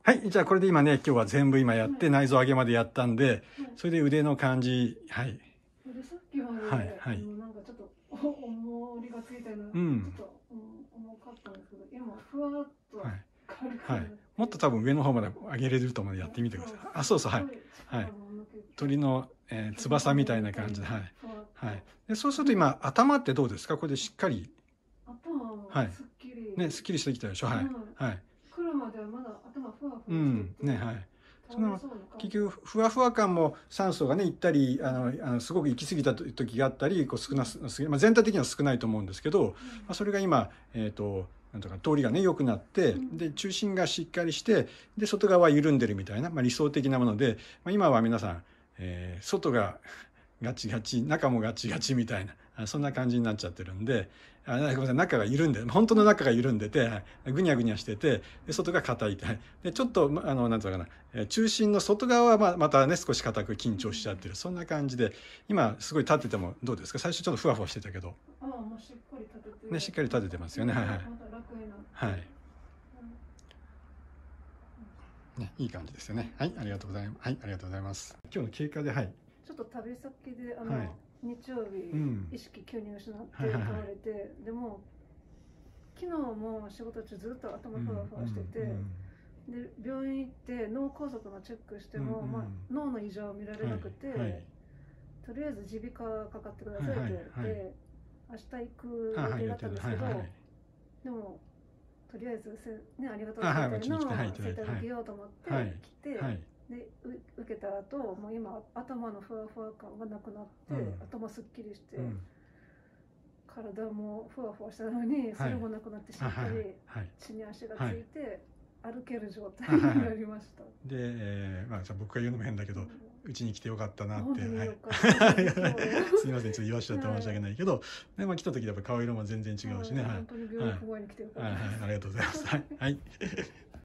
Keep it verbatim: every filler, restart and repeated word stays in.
はい、じゃあこれで今ね、今日は全部今やって、内臓上げまでやったんで、それで腕の感じ、はい。 でさっきまで、 はいはい、 なんかちょっと重りがついたような、うん、ちょっと重かったんですけど、今ふわっと軽く、はいはい、 もっと多分上の方まで上げれると思うのでやってみてください。あ、そうそう、はい、はい。鳥の、えー、翼みたいな感じで、はい、はい。で、そうすると今頭ってどうですか？これでしっかり。 頭はすっきり、 ね、すっきりしてきたでしょ。はい、はい。 来るまではまだ頭ふわふわしてて、 うんね、はい。その結局ふわふわ感も酸素がね行ったり、あのあのすごく行き過ぎた時があったり、こう少なす、まあ、全体的には少ないと思うんですけど、まあ、それが今、えーと、なんとか通りがね良くなって、で中心がしっかりして、で外側は緩んでるみたいな、まあ、理想的なもので、まあ、今は皆さん、えー、外がガチガチ、中もガチガチみたいな、そんな感じになっちゃってるんで、あ、ごめんなさい、中が緩んで、本当の中が緩んでて、ぐにゃぐにゃしてて、で外が硬い。で、ちょっと、あの、なんていうかな、中心の外側はままたね、少し硬く緊張しちゃってる。そんな感じで、今、すごい立っててもどうですか？最初ちょっとふわふわしてたけど。 ああ、もうしっかり立てて。 ね、しっかり立ててますよね。はいはい。はい。ね、いい感じですよね。はい、ありがとうございます。はい、ありがとうございます。今日の経過で、はい。 ちょっと旅先で、あの、はい、日曜日、うん、意識急に失って倒れて、はいはいはい、でも昨日も仕事中ずっと頭ふわふわしてて、うんうん、で病院行って脳梗塞のチェックしても、うんうん、まあ、脳の異常は見られなくて、はいはい、とりあえず耳鼻科かかってくださいって言って、はいはいはい、明日行く予定だったんですけど、はいはい、でもとりあえずせ、ね、ありがとうございますのセーター受けようと思って来て、はいはい、で受けた後もう今頭のふわふわ感がなくなって、うん、頭すっきりして、うん、体もふわふわしたのにそれもなくなってしっかり地に足がついて歩ける状態になりました。 で、えーまあ、じゃあ僕が言うのも変だけど、うちに来てよかったなって、はい、すみません、ちょっと言わしちゃって申し訳ないけど、でまあ、来た時やっぱ顔色も全然違うしね、はい、 本当に病院前に来てよかったです。 はいはい、ありがとうございます。はい。はい